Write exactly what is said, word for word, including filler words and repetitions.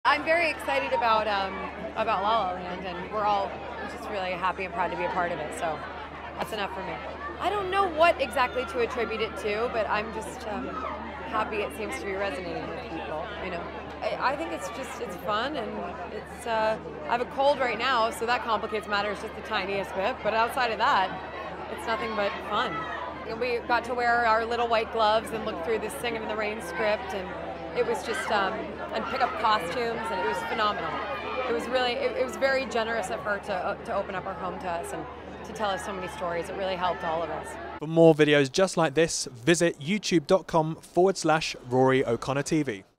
I'm very excited about um, about La La Land, and we're all just really happy and proud to be a part of it. So that's enough for me. I don't know what exactly to attribute it to, but I'm just um, happy it seems to be resonating with people. You know, I, I think it's just it's fun, and it's. Uh, I have a cold right now, so that complicates matters just the tiniest bit. But outside of that, it's nothing but fun. And we got to wear our little white gloves and look through this Singing in the Rain script, and it was just, um, and pick up costumes, and it was phenomenal. It was really, it, it was very generous of her to, uh, to open up her home to us and to tell us so many stories. It really helped all of us. For more videos just like this, visit youtube.com forward slash Rory O'Connor TV.